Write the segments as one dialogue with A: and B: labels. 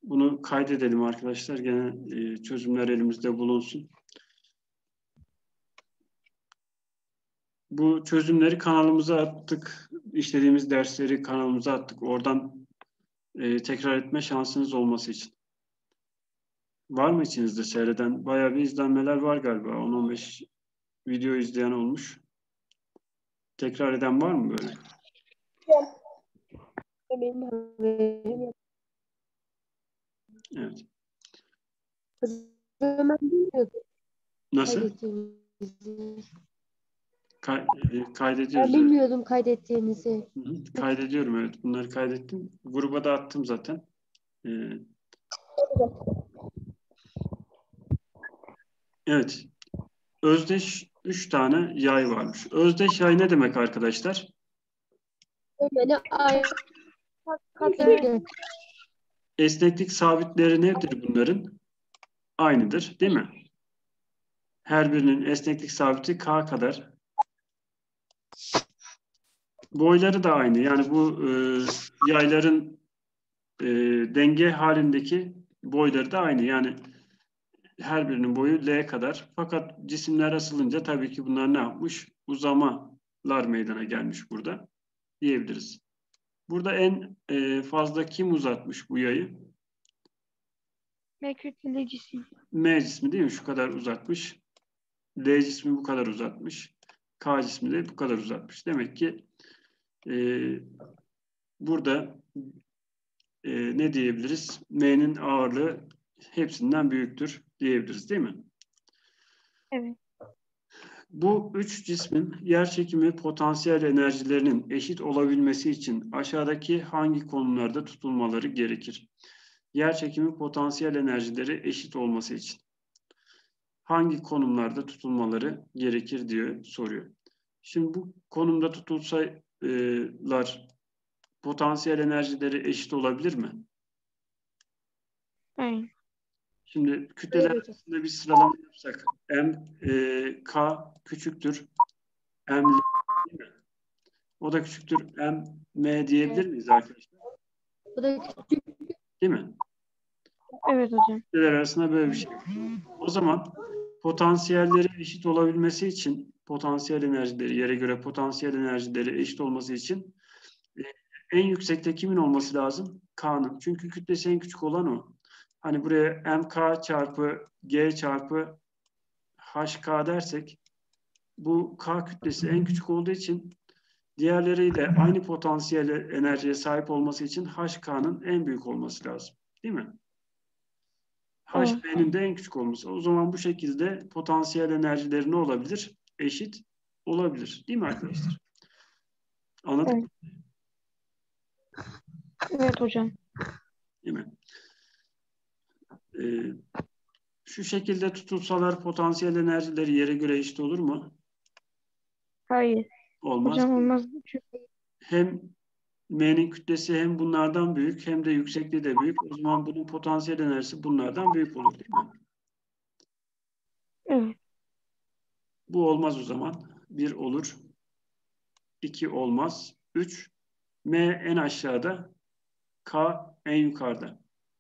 A: Bunu kaydedelim arkadaşlar. Gene çözümler elimizde bulunsun. Bu çözümleri kanalımıza attık. İşlediğimiz dersleri kanalımıza attık. Oradan tekrar etme şansınız olması için. Var mı içinizde seyreden? Bayağı bir izlenmeler var galiba. 10-15 video izleyen olmuş. Tekrar eden var mı böyle?
B: Benim haberim yok.
A: Evet.
B: Ben bilmiyordum
A: Nasıl?
B: kaydettiğinizi. Ben
A: Kaydediyoruz. Evet.
B: bilmiyordum kaydettiğinizi.
A: Kaydediyorum, evet. Bunları kaydettim. Gruba da attım zaten. Evet. Özdeş 3 tane yay varmış. Özdeş yay ne demek arkadaşlar?
B: Beni kadar
A: Esneklik sabitleri nedir bunların? Aynıdır, değil mi? Her birinin esneklik sabiti K kadar. Boyları da aynı. Yani bu yayların denge halindeki boyları da aynı. Yani her birinin boyu L kadar. Fakat cisimler asılınca tabii ki bunlar ne yapmış? Uzamalar meydana gelmiş burada diyebiliriz. Burada en fazla kim uzatmış bu yayı?
C: M kütleli cisim.
A: M cismi değil mi? Şu kadar uzatmış. D cismi bu kadar uzatmış. K cismi de bu kadar uzatmış. Demek ki burada ne diyebiliriz? M'nin ağırlığı hepsinden büyüktür diyebiliriz, değil mi?
C: Evet.
A: Bu üç cismin yerçekimi potansiyel enerjilerinin eşit olabilmesi için aşağıdaki hangi konumlarda tutulmaları gerekir? Yerçekimi potansiyel enerjileri eşit olması için hangi konumlarda tutulmaları gerekir diye soruyor. Şimdi bu konumda tutulsalar potansiyel enerjileri eşit olabilir mi?
C: Aynen.
A: Şimdi kütleler arasında bir sıralama yapsak K küçüktür M L, değil mi? O da küçüktür M diyebilir miyiz arkadaşlar?
B: bu da küçük.
A: Değil mi?
C: Evet hocam.
A: Kütleler arasında böyle bir şey. O zaman potansiyelleri eşit olabilmesi için potansiyel enerjileri, yere göre potansiyel enerjileri eşit olması için en yüksekte kimin olması lazım? K'nın. Çünkü kütlesi en küçük olan o. Hani buraya mk çarpı g çarpı hk dersek bu K kütlesi en küçük olduğu için diğerleriyle aynı potansiyel enerjiye sahip olması için hk'nın en büyük olması lazım. Değil mi?
C: Evet.
A: hb'nin de en küçük olması. O zaman bu şekilde potansiyel enerjileri ne olabilir? Eşit olabilir. Değil mi arkadaşlar? Anladık mı?
C: Evet hocam.
A: Değil mi? Şu şekilde tutulsalar potansiyel enerjileri yere göre eşit olur mu?
C: Hayır.
A: Olmaz.
C: Hocam olmaz. Çünkü
A: Hem M'nin kütlesi hem bunlardan büyük hem de yüksekliği de büyük. O zaman bunun potansiyel enerjisi bunlardan büyük olur, değil mi?
C: evet.
A: Bu olmaz o zaman. 1 olur. 2 olmaz. 3. M en aşağıda. K en yukarıda.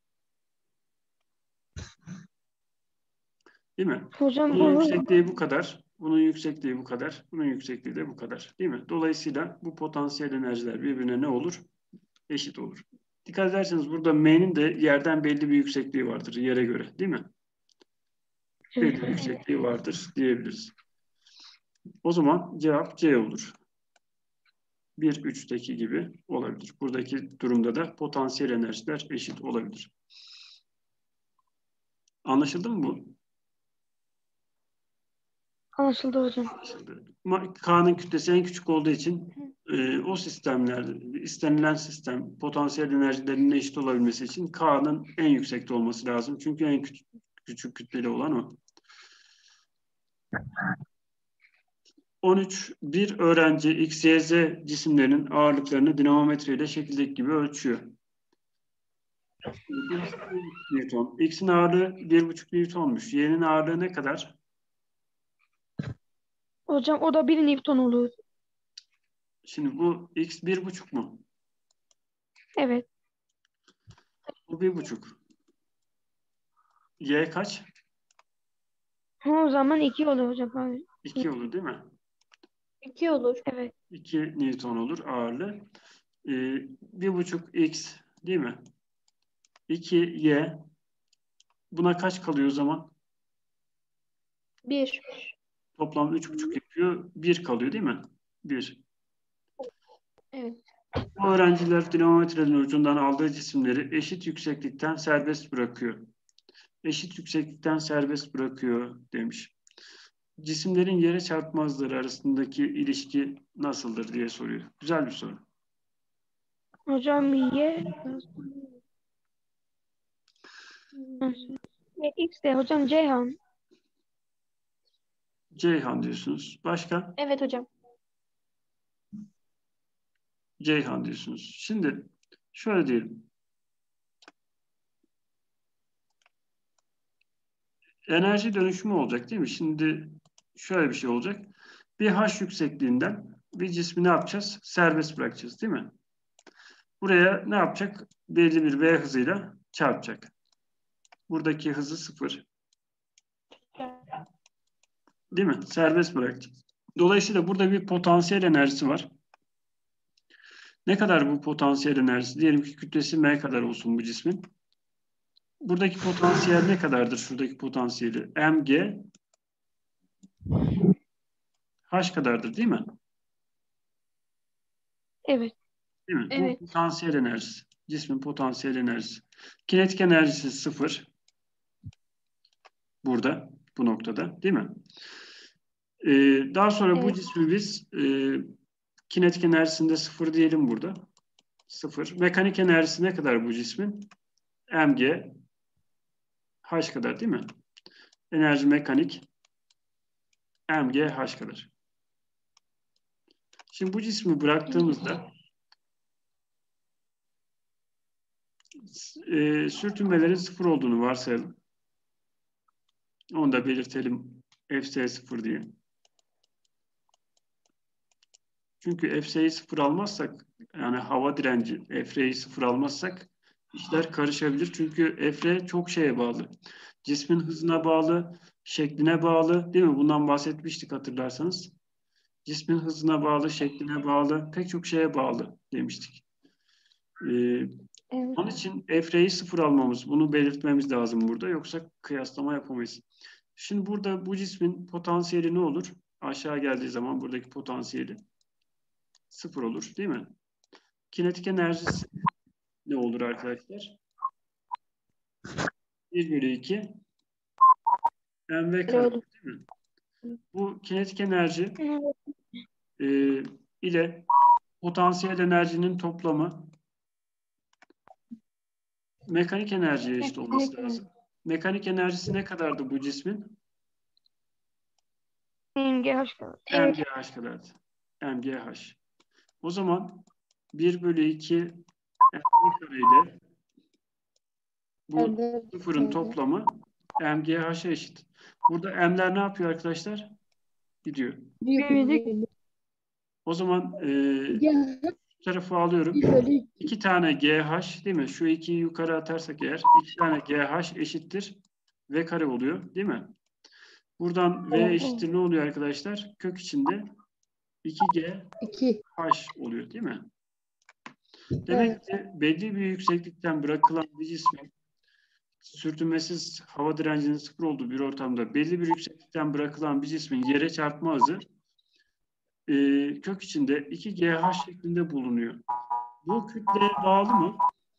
A: Değil mi?
C: Hocam
A: Bunun
C: olur.
A: yüksekliği bu kadar. Bunun yüksekliği bu kadar. Bunun yüksekliği de bu kadar. Değil mi? Dolayısıyla bu potansiyel enerjiler birbirine ne olur? Eşit olur. Dikkat ederseniz burada M'nin de yerden belli bir yüksekliği vardır yere göre. Değil mi?
C: Evet.
A: Belli bir yüksekliği vardır diyebiliriz. O zaman cevap C olur. 1-3'teki gibi olabilir. Buradaki durumda da potansiyel enerjiler eşit olabilir. Anlaşıldı mı bu?
C: Anlaşıldı hocam.
A: Anlaşıldı. K'nın kütlesi en küçük olduğu için o sistemlerde istenilen sistem potansiyel enerjilerinin eşit olabilmesi için K'nın en yüksekte olması lazım. Çünkü en küçük kütleli olan o. 13. Bir öğrenci X, Y, Z cisimlerinin ağırlıklarını dinamometre ile şekildeki gibi ölçüyor. X Newton. X'in ağırlığı 1,5 Newton'muş. Y'nin ağırlığı ne kadar?
C: Hocam o da 1 Newton olur.
A: Şimdi bu X 1,5 mu?
C: Evet.
A: Bu 1,5. Y kaç?
C: O zaman 2 olur hocam. Abi.
A: 2 olur değil mi?
B: 2 olur.
C: Evet.
A: 2 Newton olur ağırlığı. 1,5 X değil mi? 2 Y. Buna kaç kalıyor o zaman?
B: 1.
A: Toplam 3,5 yapıyor. 1 kalıyor değil mi? 1.
B: Evet.
A: Bu öğrenciler dinamometrenin ucundan aldığı cisimleri eşit yükseklikten serbest bırakıyor. Eşit yükseklikten serbest bırakıyor demiş. Cisimlerin yere çarpmazları arasındaki ilişki nasıldır diye soruyor. Güzel bir soru.
C: Hocam Y. X de hocam Ceyhan.
A: Ceyhan diyorsunuz. Başka?
B: Evet hocam.
A: Ceyhan diyorsunuz. Şimdi şöyle diyelim. Enerji dönüşümü olacak değil mi? Şimdi şöyle bir şey olacak. Bir H yüksekliğinden bir cismi ne yapacağız? Serbest bırakacağız değil mi? Buraya ne yapacak? Belli bir V hızıyla çarpacak. Buradaki hızı 0. Değil mi? Serbest bırakacağız. Dolayısıyla burada bir potansiyel enerjisi var. Ne kadar bu potansiyel enerjisi? Diyelim ki kütlesi M kadar olsun bu cismin. Buradaki potansiyel ne kadardır? Şuradaki potansiyeli. Mg H kadardır değil mi?
C: Evet.
A: Değil mi?
B: Evet.
A: Bu potansiyel enerjisi. Cismin potansiyel enerjisi. Kinetik enerjisi 0. Burada, bu noktada değil mi? Daha sonra bu
B: Evet.
A: cismi biz kinetik enerjisinde 0 diyelim burada. 0. Mekanik enerjisi ne kadar bu cismin? Mg H kadar değil mi? Enerji mekanik Mg H kadar. Şimdi bu cismi bıraktığımızda sürtünmelerin 0 olduğunu varsayalım. Onu da belirtelim. Fs 0 diye. Çünkü Fs'yi 0 almazsak, yani hava direnci, F'yi 0 almazsak işler karışabilir. Çünkü F çok şeye bağlı. Cismin hızına bağlı, şekline bağlı, değil mi? Bundan bahsetmiştik hatırlarsanız. Cismin hızına bağlı, şekline bağlı, pek çok şeye bağlı demiştik.
B: Evet.
A: Onun için F'yi 0 almamız, bunu belirtmemiz lazım burada. Yoksa kıyaslama yapamayız. Şimdi burada bu cismin potansiyeli ne olur? Aşağı geldiği zaman buradaki potansiyeli 0 olur değil mi? Kinetik enerjisi ne olur arkadaşlar? 1/2 mv kare
B: Öyle.
A: değil mi? Bu kinetik enerji ile potansiyel enerjinin toplamı mekanik enerjiye eşit olması lazım. Mekanik enerjisi ne kadardı bu cismin?
C: MGH kadar.
A: mgh kadardı. mgh. O zaman 1/2 mv kare ile bu
B: Evet.
A: sıfırın toplamı mgh'a eşit. Burada m'ler ne yapıyor arkadaşlar? Gidiyor.
C: Büyüdük.
A: O zaman
B: Ya,
A: bu tarafı alıyorum.
B: 1/2.
A: 2 tane GH değil mi? Şu 2'yi yukarı atarsak eğer 2 tane GH eşittir V kare oluyor değil mi? Buradan V eşittir ne oluyor arkadaşlar? Kök içinde 2GH
B: 2.
A: oluyor değil mi? Demek ki belli bir yükseklikten bırakılan bir cismin sürtünmesiz hava direncinin 0 olduğu bir ortamda belli bir yükseklikten bırakılan bir cismin yere çarpma hızı kök içinde 2GH şeklinde bulunuyor. Bu kütleye bağlı mı?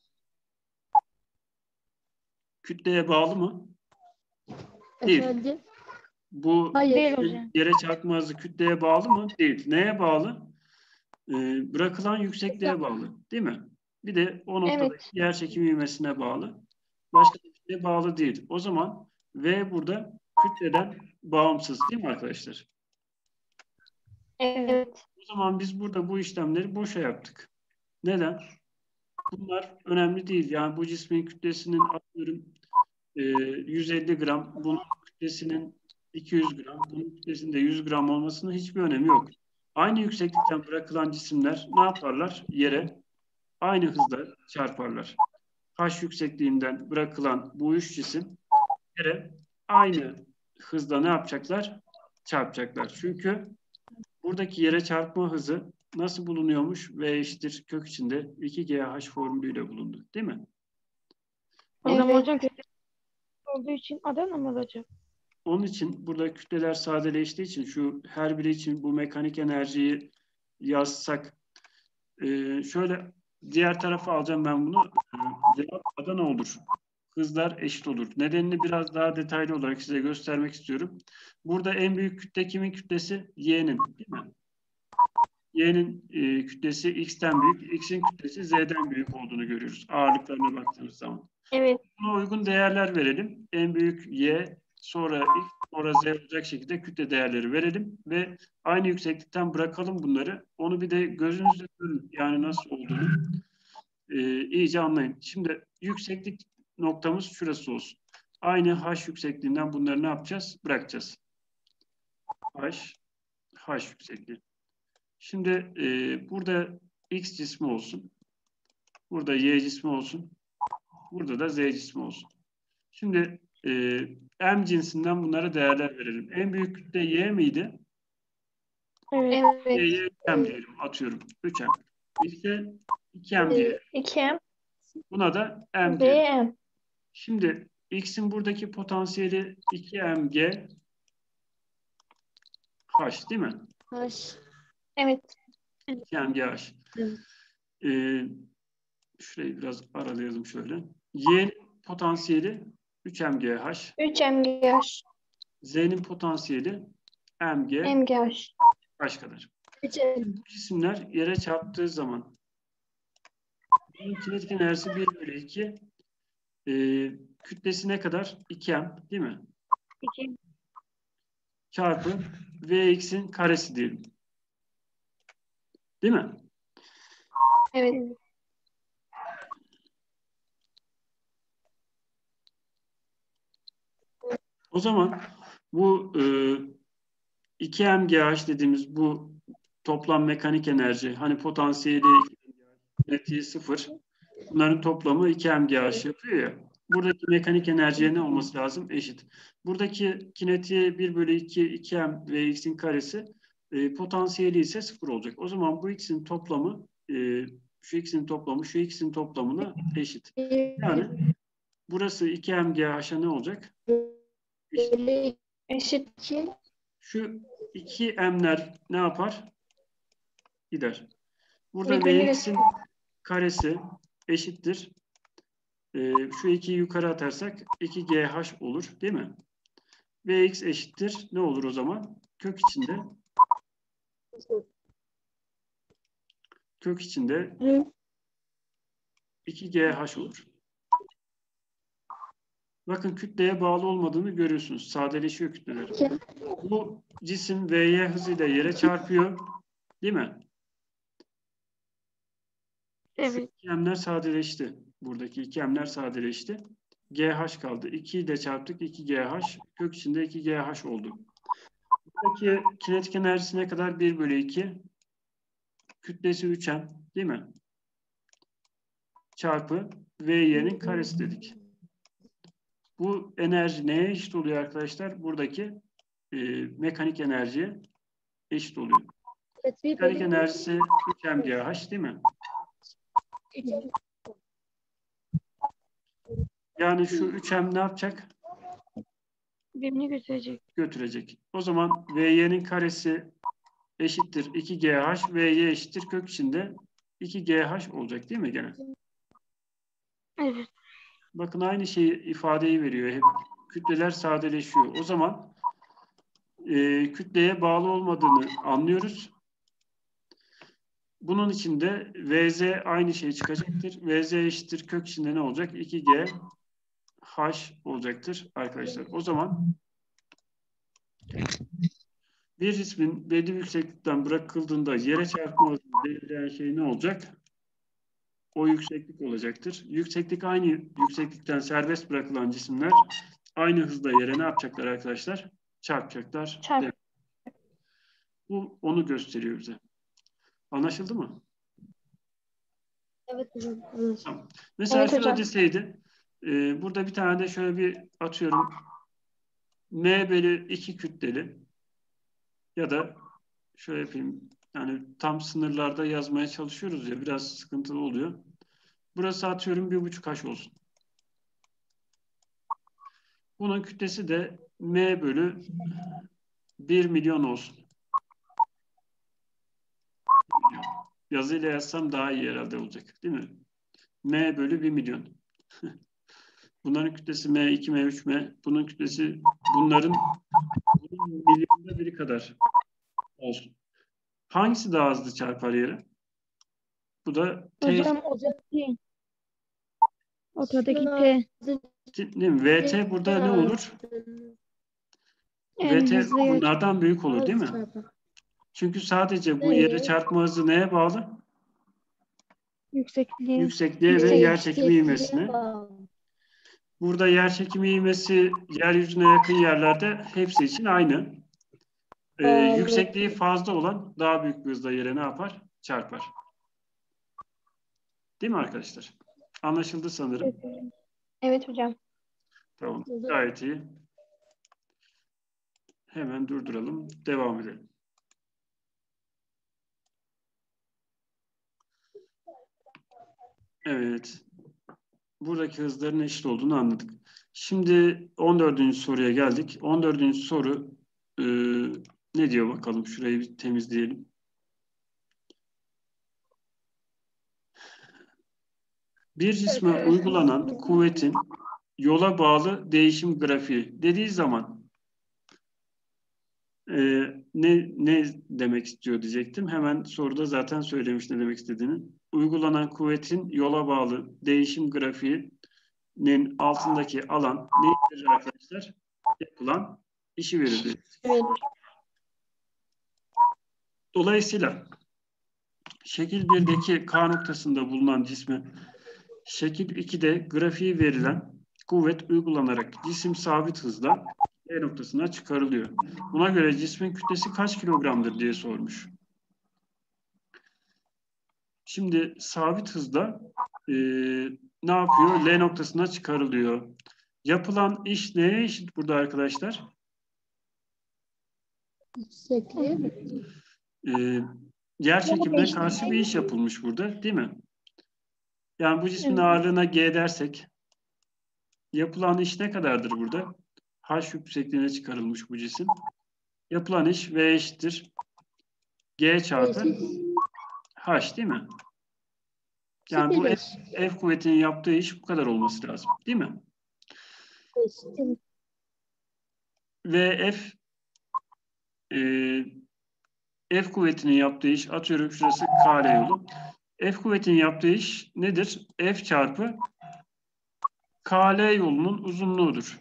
A: Kütleye bağlı mı? Değil.
B: Efendim?
A: Bu
B: Hayır.
C: Değil hocam.
A: yere çarpma hızı kütleye bağlı mı? Değil. Neye bağlı? Bırakılan yüksekliğe bağlı. Değil mi? Bir de o noktadaki
B: Evet.
A: yer çekimi ivmesine bağlı. Başka bir şeye bağlı değil. O zaman V burada kütleden bağımsız değil mi arkadaşlar?
B: Evet.
A: O zaman biz burada bu işlemleri boşa yaptık. Neden? Bunlar önemli değil. Yani bu cismin kütlesinin atıyorum 150 gram, bunun kütlesinin 200 gram, bunun kütlesinde 100 gram olmasının hiçbir önemi yok. Aynı yükseklikten bırakılan cisimler ne yaparlar? Yere aynı hızla çarparlar. H yüksekliğinden bırakılan bu üç cisim yere aynı hızla ne yapacaklar? Çarpacaklar. Çünkü buradaki yere çarpma hızı nasıl bulunuyormuş? V eşittir kök içinde 2GH formülüyle bulundu. Değil mi?
C: Hocam
B: Evet.
C: hocam kütle olduğu için Adana mı olacak?
A: Onun için burada kütleler sadeleştiği için şu her biri için bu mekanik enerjiyi yazsak şöyle diğer tarafa alacağım ben bunu. Cevap Adana olur. Hızlar eşit olur. Nedenini biraz daha detaylı olarak size göstermek istiyorum. Burada en büyük kütle kimin kütlesi? Y'nin, değil mi? Y'nin kütlesi X'ten büyük, X'in kütlesi Z'den büyük olduğunu görüyoruz. Ağırlıklarına baktığımız zaman.
B: Evet.
A: Buna uygun değerler verelim. En büyük Y, sonra X, sonra Z olacak şekilde kütle değerleri verelim ve aynı yükseklikten bırakalım bunları. Onu bir de gözünüzle görün. Yani nasıl olduğunu iyice anlayın. Şimdi yükseklik noktamız şurası olsun. Aynı H yüksekliğinden bunları ne yapacağız? Bırakacağız. H yüksekliği. Şimdi burada X cismi olsun. Burada Y cismi olsun. Burada da Z cismi olsun. Şimdi M cinsinden bunlara değerler verelim. En büyük kütle Y miydi?
C: Evet.
A: Y'ye 3M diyelim. Atıyorum. 3M. X'e 2M diyelim.
B: 2M
A: Buna da M
B: ve
A: diyelim.
B: M.
A: Şimdi X'in buradaki potansiyeli 2mg H değil mi?
B: Evet.
A: 2mg H.
B: Evet.
A: Şurayı biraz aralayalım şöyle. Y'nin potansiyeli 3mg H.
B: 3MGH.
A: Z'nin potansiyeli mg
B: MGH.
A: H kadar.
B: 3M.
A: Bu cisimler yere çarptığı zaman bunun kinetik enerjisi 1 bölü 2 kütlesi ne kadar? 2m değil mi?
C: 2.
A: Çarpı Vx'in karesi diyelim. Değil mi?
B: Evet.
A: O zaman bu 2mgh dediğimiz bu toplam mekanik enerji, hani potansiyeli kinetiği 0, bunların toplamı 2mgh yapıyor ya. Buradaki mekanik enerjiye ne olması lazım? Eşit. Buradaki kinetiği 1 bölü 2, 2m ve x'in karesi potansiyeli ise 0 olacak. O zaman bu x'in toplamı şu x'in toplamı şu x'in toplamına eşit. Yani burası 2mgh'a ne olacak? Eşit.
B: Eşit 2.
A: Şu 2m'ler ne yapar? Gider. Burada
B: Birbirini
A: Vx'in karesi eşittir. Şu 2'yi yukarı atarsak 2GH olur değil mi? Vx eşittir. Ne olur o zaman? Kök içinde 2GH olur. Bakın kütleye bağlı olmadığını görüyorsunuz. Sadeleşiyor kütleler. Bu cisim Vy hızıyla yere çarpıyor. Değil mi?
C: Evet.
A: İklemler sadeleşti. Buradaki iklemler sadeleşti. GH kaldı. 2'yi de çarptık. 2GH. Kök içinde 2GH oldu. Buradaki kinetik enerjisi ne kadar? 1 bölü 2. Kütlesi 3M. Değil mi? Çarpı Vy'nin karesi dedik. Bu enerji neye eşit oluyor arkadaşlar? Buradaki mekanik enerjiye eşit oluyor. Mekanik enerjisi 3mgh değil mi? Yani şu 3m ne yapacak?
C: Birbirini götürecek.
A: Götürecek. O zaman Vy'nin karesi eşittir 2GH, Vy eşittir kök içinde 2GH olacak değil mi gene?
C: Evet.
A: Bakın aynı şeyi ifadeyi veriyor. Hep kütleler sadeleşiyor. O zaman kütleye bağlı olmadığını anlıyoruz. Bunun için de Vz aynı şey çıkacaktır. Vz eşittir kök içinde ne olacak? 2GH olacaktır arkadaşlar. O zaman bir cismin belli bir yükseklikten bırakıldığında yere çarpma hızını belirleyen şey ne olacak? O yükseklik olacaktır. Yükseklik aynı yükseklikten serbest bırakılan cisimler aynı hızla yere ne yapacaklar arkadaşlar? Çarpacaklar.
B: Çarp.
A: Bu onu gösteriyor bize. Anlaşıldı mı?
B: Evet hocam.
A: Tamam. Mesela
B: Evet
A: şurada
B: hocam.
A: deseydi Burada bir tane de şöyle bir atıyorum. M bölü 2 kütleli ya da şöyle yapayım. Yani tam sınırlarda yazmaya çalışıyoruz ya, biraz sıkıntılı oluyor. Burası atıyorum 1,5H olsun. Bunun kütlesi de M bölü 1 milyon olsun. Yazıyla yazsam daha iyi herhalde olacak, değil mi? M bölü 1 milyon. Bunların kütlesi M2, M3, M. Bunun kütlesi bunun milyonda biri kadar olsun. Hangisi daha hızlı çarpar yere? Bu da T,
C: Hocam ortadaki T.
A: değil mi? VT burada ne olur?
C: En
A: VT
C: hızlı yer.
A: bunlardan büyük olur, değil mi? Çünkü sadece bu yere çarpma hızı neye bağlı?
C: Yüksekliği.
A: Yüksekliğe ve yerçekimi ivmesine. Burada yerçekimi ivmesi yeryüzüne yakın yerlerde hepsi için aynı. Yüksekliği fazla olan daha büyük bir hızla yere ne yapar? Çarpar. Değil mi arkadaşlar? Anlaşıldı sanırım.
B: Evet hocam.
A: Tamam. Gayet iyi. Hemen durduralım. Devam edelim. Evet. Buradaki hızların eşit olduğunu anladık. Şimdi 14. soruya geldik. 14. soru ne diyor bakalım? Şurayı bir temizleyelim. Bir cisme uygulanan kuvvetin yola bağlı değişim grafiği dediği zaman ne demek istiyor diyecektim. Hemen soruda zaten söylemiş ne demek istediğini. Uygulanan kuvvetin yola bağlı değişim grafiğinin altındaki alan nedir arkadaşlar? Yapılan işi verir.
B: Evet.
A: Dolayısıyla şekil 1'deki K noktasında bulunan cisme şekil 2'de grafiği verilen kuvvet uygulanarak cisim sabit hızla E noktasına çıkarılıyor. Buna göre cismin kütlesi kaç kilogramdır diye sormuş. Şimdi sabit hızla ne yapıyor? L noktasına çıkarılıyor. Yapılan iş neye eşit burada arkadaşlar? Yer çekimine karşı bir iş yapılmış burada, değil mi? Yani bu cismin ağırlığına G dersek yapılan iş ne kadardır burada? H yüksekliğine çıkarılmış bu cisim. Yapılan iş V eşittir G çarpı H, değil mi? Yani bu F kuvvetinin yaptığı iş bu kadar olması lazım, değil mi? Ve F kuvvetinin yaptığı iş, atıyorum şurası kare yolu. F kuvvetinin yaptığı iş nedir? F çarpı KL yolunun uzunluğudur.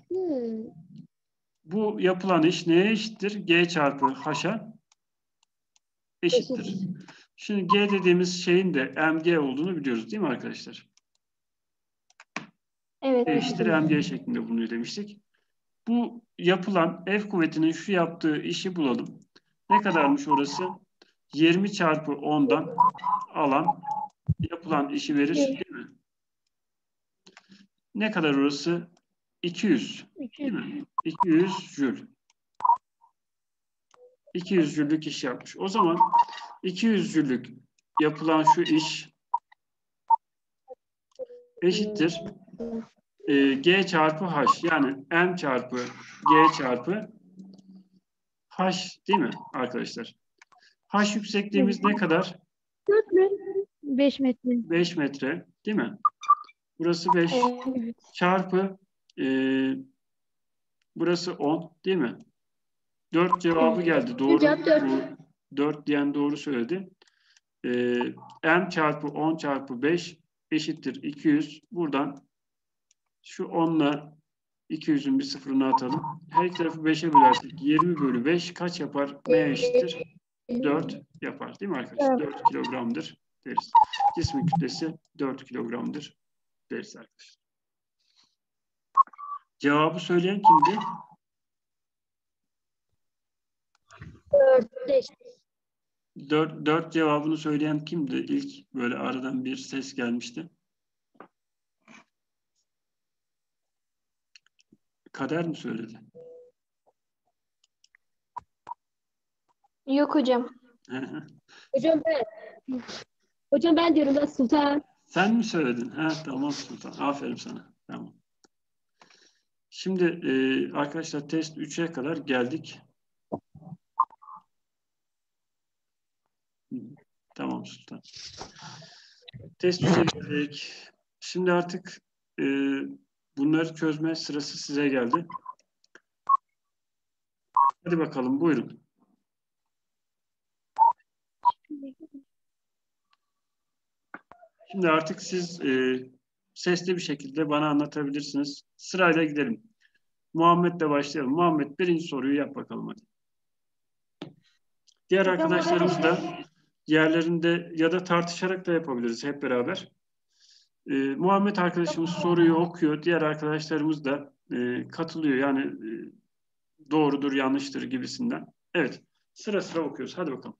A: Bu yapılan iş neye eşittir? G çarpı H'a eşittir. Şimdi G dediğimiz şeyin de mg olduğunu biliyoruz, değil mi arkadaşlar?
B: Evet.
A: G eşittir mg şeklinde bulunuyor demiştik. Bu yapılan F kuvvetinin şu yaptığı işi bulalım. Ne kadarmış orası? 20 çarpı 10'dan alan yapılan işi verir, değil mi? Ne kadar orası? 200. Değil mi? 200 jül. 200 jüllük iş yapmış. O zaman 200 jüllük yapılan şu iş eşittir G çarpı H. Yani M çarpı G çarpı H, değil mi arkadaşlar? H yüksekliğimiz ne kadar?
C: 5 metre.
A: 5 metre, değil mi? Burası 5
B: Evet.
A: çarpı burası 10, değil mi? 4 cevabı geldi. Doğru. Bu 4 diyen doğru söyledi. M çarpı 10 çarpı 5 eşittir 200. Buradan şu 10'la 200'ün bir sıfırını atalım. Her iki tarafı 5'e bölersek 20 bölü 5 kaç yapar? M eşittir 4 yapar. Değil mi arkadaşlar? 4 kilogramdır deriz. Cismin kütlesi 4 kilogramdır deriz arkadaşlar. Cevabı söyleyen kimdi? 4 cevabını söyleyen kimdi? İlk böyle aradan bir ses gelmişti. Kader mi söyledi?
B: Yok hocam.
D: Hocam ben. Hocam ben diyorum ben Sultan.
A: Sen mi söyledin? Ha, tamam Sultan. Aferin sana. Tamam. Şimdi arkadaşlar test 3'e kadar geldik. Tamam Sultan. Test 3'e geldik. Şimdi artık bunları çözme sırası size geldi. Hadi bakalım buyurun. Şimdi artık siz sesli bir şekilde bana anlatabilirsiniz. Sırayla gidelim. Muhammed'le başlayalım. Muhammed birinci soruyu yap bakalım hadi. Diğer
C: Hocam,
A: arkadaşlarımız da yerlerinde ya da tartışarak da yapabiliriz hep beraber. Muhammed arkadaşımız soruyu okuyor. Diğer arkadaşlarımız da katılıyor. Yani doğrudur, yanlıştır gibisinden. Evet. Sıra sıra okuyoruz. Hadi bakalım.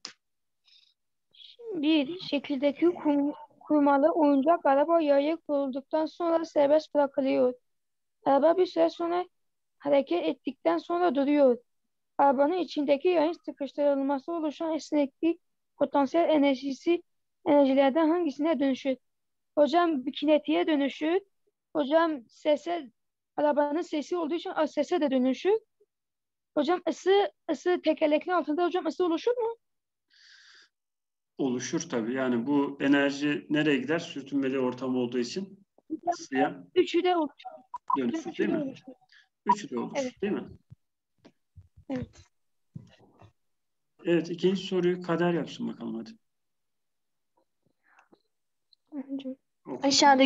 C: bir şekildeki kurmalı oyuncak araba yaya koyulduktan sonra serbest bırakılıyor. Araba bir süre sonra hareket ettikten sonra duruyor. Arabanın içindeki yayın sıkıştırılması oluşan esneklik potansiyel enerjilerden hangisine dönüşür? Hocam kinetiğe dönüşür. Hocam arabanın sesi olduğu için sese de dönüşür. Hocam ısı tekerleklerin altında hocam ısı oluşur mu?
A: Oluşur tabii. Yani bu enerji nereye gider? Sürtünmeli ortam olduğu için ısıya
C: Üçü de oluşur.
A: dönüşür
C: Üçü
A: değil
C: de
A: mi?
C: oluşur.
A: Üçü de oluşur
C: Evet.
A: değil mi?
C: Evet.
A: Evet. İkinci soruyu Kader yapsın bakalım hadi.
C: Hocam.
A: Oku.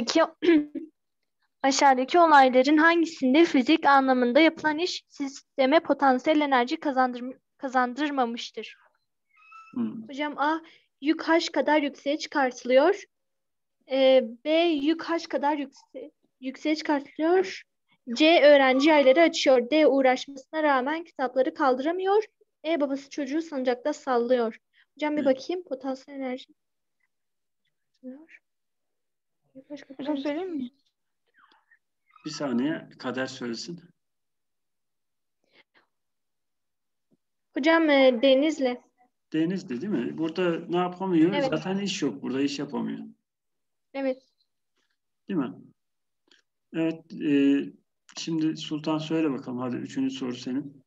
E: Aşağıdaki olayların hangisinde fizik anlamında yapılan iş sisteme potansiyel enerji kazandırmamıştır? Hocam A. Yük H kadar yükseğe çıkartılıyor. B. Yük H kadar yükseğe çıkartılıyor. C. Öğrenci yayları açıyor. D. Uğraşmasına rağmen kitapları kaldıramıyor. E. Babası çocuğu sancakta sallıyor. Hocam bir bakayım. Potansiyel enerji.
C: Hocam söyleyeyim mi?
A: Bir saniye Kader söylesin.
E: Hocam Denizli.
A: Denizli değil mi? Burada ne yapamıyor?
E: Evet.
A: Zaten iş yok. Burada iş yapamıyor.
E: Evet.
A: Değil mi? Evet. Şimdi Sultan söyle bakalım. Hadi üçüncü soru senin.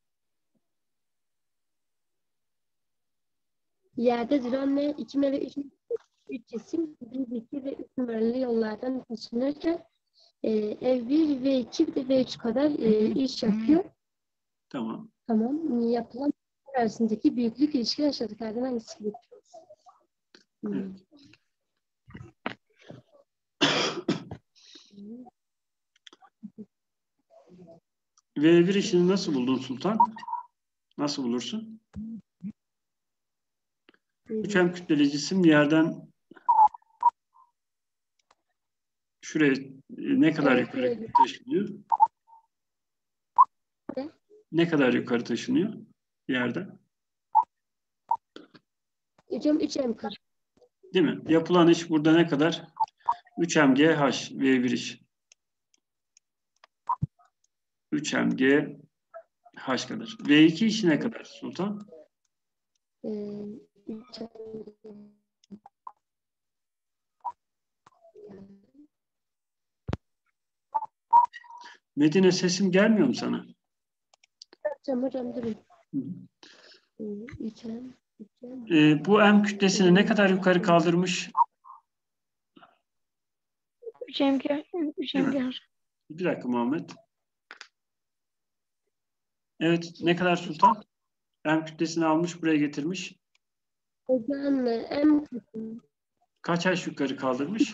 D: Yerde duran ve 2 ve 3 cisim 1, 2 ve 3 numaralı yollardan taşınırken ev 1 ve 2 ve 3 kadar iş yapıyor.
A: Tamam.
D: Tamam. Yapılan arasındaki büyüklük ilişki aşağıdakilerden hangisi gibi?
A: Evet. V1 işini nasıl buldun Sultan? Nasıl bulursun? 3M kütleli cisim yerden şuraya ne kadar
D: Evet,
A: yukarı
D: şuraya.
A: taşınıyor? Ne kadar yukarı taşınıyor yerden?
D: Hocam 3M
A: Değil mi? Yapılan iş burada ne kadar? 3mgh V1 iş. 3mgh kadar. V2 işi ne kadar Sultan?
D: 3M.
A: Medine sesim gelmiyor mu sana?
D: Hocam durun.
A: Hı hı.
D: 3M.
A: Bu M kütlesini ne kadar yukarı kaldırmış?
C: 3 emger. 3
A: Değil mi?
C: emger.
A: Bir dakika Muhammed. Evet, ne kadar Sultan? M kütlesini almış, buraya getirmiş.
D: Hocam M
A: Kaç H yukarı kaldırmış?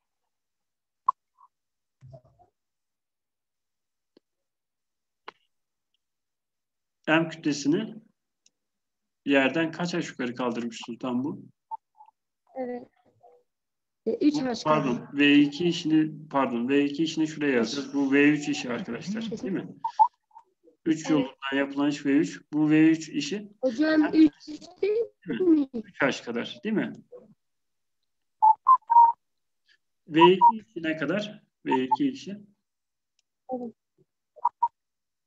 A: M kütlesini yerden kaç H yukarı kaldırmış Sultan bu?
D: evet. 3
A: Pardon, V2 işini V2 işini şuraya yazacağız. Bu V3 işi arkadaşlar, değil mi? 3 yolundan yapılan iş V3. Bu V3 işi
D: Hocam 3
A: 3H kadar, değil mi? V2 işi ne kadar? V2 işi.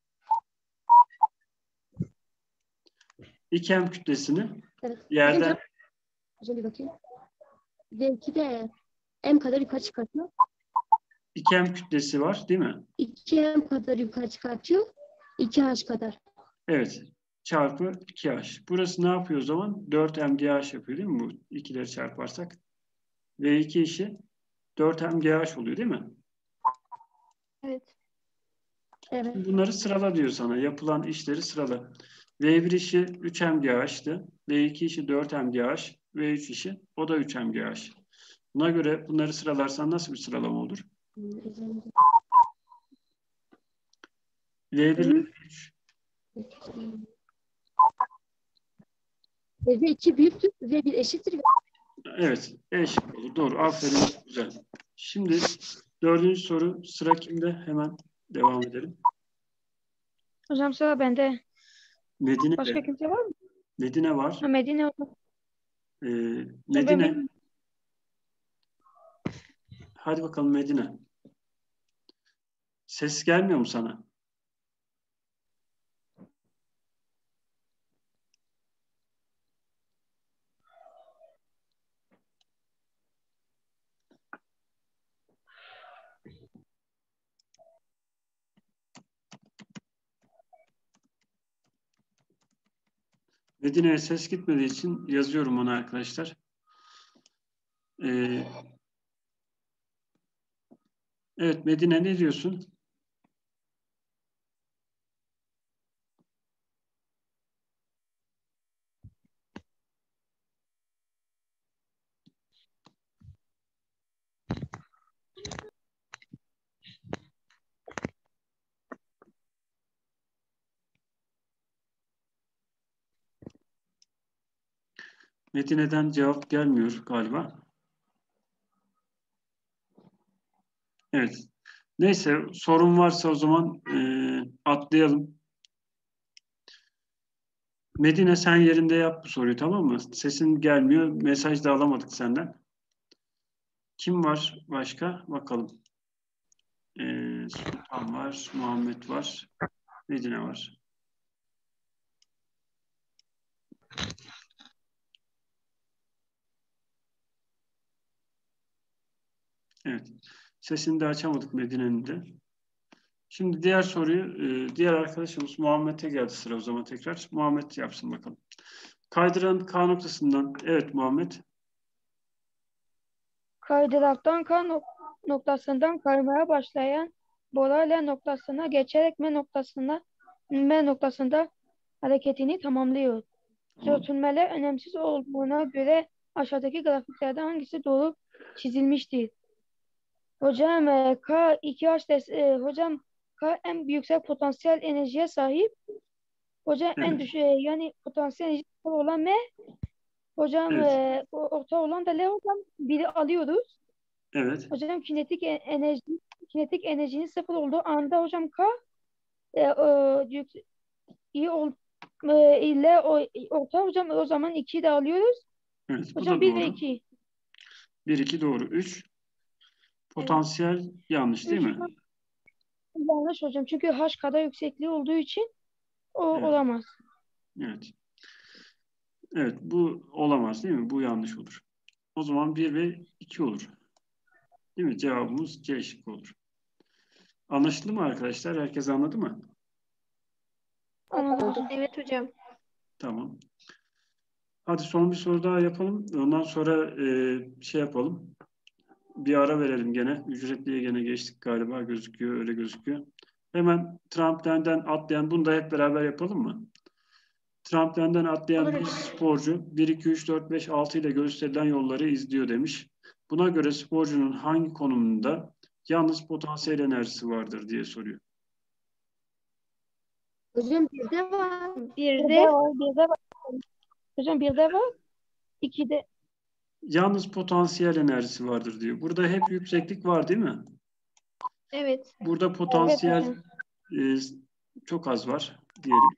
A: 2M kütlesini
D: Evet.
A: yerden
D: Hocam bir bakayım. V2 de M kadar yukarı çıkartıyor.
A: 2M kütlesi var değil mi?
D: 2M kadar yukarı çıkartıyor. 2H kadar.
A: Evet. Çarpı 2H. Burası ne yapıyor o zaman? 4MGH yapıyor değil mi bu? İkileri çarparsak. V2 işi 4MGH oluyor değil mi?
E: Evet.
D: Evet.
A: Şimdi bunları sırala diyor sana. Yapılan işleri sırala. V1 işi 3MGH'tı. V2 işi 4MGH. V3 işi o da 3MGH. Buna göre bunları sıralarsan nasıl bir sıralama olur? V1 ile V3.
D: V2 büyüktür. V1 eşittir.
A: Evet. Eşit olur. Doğru. Aferin. Güzel. Şimdi 4. soru. Sıra kimde? Hemen devam edelim.
C: Hocam sıra bende.
A: Medine
C: Başka
A: de.
C: kimse var mı?
A: Medine var.
C: Ha, Medine hocam.
A: Medine. Hadi bakalım Medine. Ses gelmiyor mu sana? Medine'ye ses gitmediği için yazıyorum ona arkadaşlar. Evet Medine ne diyorsun? Medine'den cevap gelmiyor galiba. Evet. Neyse sorun varsa o zaman atlayalım. Medine sen yerinde yap bu soruyu tamam mı? Sesin gelmiyor. Mesaj da alamadık senden. Kim var başka? Bakalım. Sultan var. Muhammed var. Medine var. Evet. Sesini de açamadık Medine'nin de. Şimdi diğer soruyu diğer arkadaşımız Muhammed'e geldi sıra o zaman tekrar. Muhammed yapsın bakalım. Kaydıran K noktasından. Evet Muhammed.
C: Kaydıraktan noktasından kaymaya başlayan bola L noktasına geçerek M noktasında hareketini tamamlıyor. Sürtünmeler önemsiz olduğuna göre aşağıdaki grafiklerde hangisi doğru çizilmiştir? Hocam hocam K en yüksek potansiyel enerjiye sahip. Hocam en
A: Evet.
C: düşük yani potansiyel enerji olan M. Hocam
A: Evet.
C: orta olan da L hocam. Biri alıyoruz.
A: Evet.
C: Hocam kinetik enerjinin sıfır olduğu anda hocam K iyi ol ile orta hocam o zaman 2'yi de alıyoruz.
A: Evet. Bu
C: Hocam
A: da
C: 1 ve
A: doğru.
C: 2.
A: 1, 2 doğru. 3. Potansiyel yanlış değil
C: 3
A: mi?
C: yanlış hocam. Çünkü H kadar yüksekliği olduğu için o
A: Evet.
C: olamaz.
A: Evet. Evet. Bu olamaz değil mi? Bu yanlış olur. O zaman 1 ve 2 olur. Değil mi? Cevabımız C şıkkı olur. Anlaşıldı mı arkadaşlar? Herkes anladı mı?
C: Anladım.
E: Evet hocam.
A: Tamam. Hadi son bir soru daha yapalım. Ondan sonra şey yapalım. Bir ara verelim gene. Ücretliye gene geçtik galiba gözüküyor. Öyle gözüküyor. Hemen trampolenden atlayan bunu da hep beraber yapalım mı? Trampolenden atlayan bir sporcu 1, 2, 3, 4, 5, 6 ile gösterilen yolları izliyor demiş. Buna göre sporcunun hangi konumunda yalnız potansiyel enerjisi vardır diye soruyor.
D: Hocam bir de var.
E: Bir
C: Bir de
E: de
C: var, bir de var. Hocam bir de var. 2'de
A: Yalnız potansiyel enerjisi vardır diyor. Burada hep yükseklik var değil mi?
E: evet.
A: Burada potansiyel
C: hocam.
A: çok az var diyelim.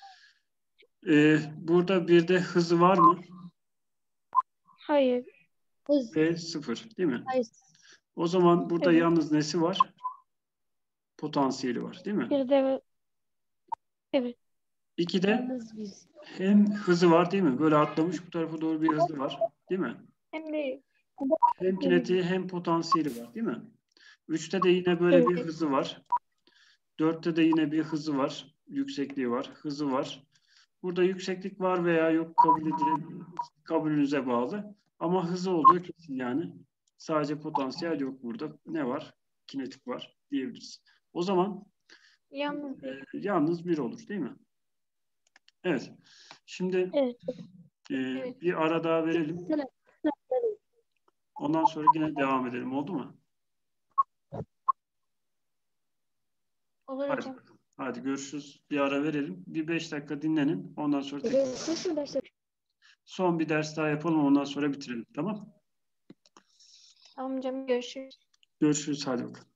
A: Burada bir de hızı var mı?
C: Hayır.
D: Hız.
A: Ve 0 değil mi?
D: Hayır.
A: O zaman burada
C: Evet.
A: yalnız nesi var? Potansiyeli var değil mi?
C: Bir de var. Evet.
A: 2'de
D: Yalnız biz.
A: hem hızı var değil mi? Böyle atlamış bu tarafa doğru bir hızı var. Değil mi?
B: Hem de
A: Hem kinetiği hem potansiyeli var değil mi? 3'te de yine böyle bir hızı var. 4'te de yine bir hızı var. Yüksekliği var. Hızı var. Burada yükseklik var veya yok kabulünüze bağlı. Ama hızı olduğu kesin yani. Sadece potansiyel yok burada. Ne var? Kinetik var diyebiliriz. O zaman
B: yalnız
A: yalnız bir olur değil mi? Evet. Şimdi
C: Evet.
A: bir ara daha verelim. Ondan sonra yine devam edelim. Oldu mu?
B: olur
A: Hadi
B: hocam.
A: bakalım. Hadi görüşürüz. Bir ara verelim. Bir 5 dakika dinlenin. Ondan sonra son bir ders daha yapalım. Ondan sonra bitirelim. Tamam?
B: Tamam hocam, görüşürüz.
A: Görüşürüz. Hadi bakalım.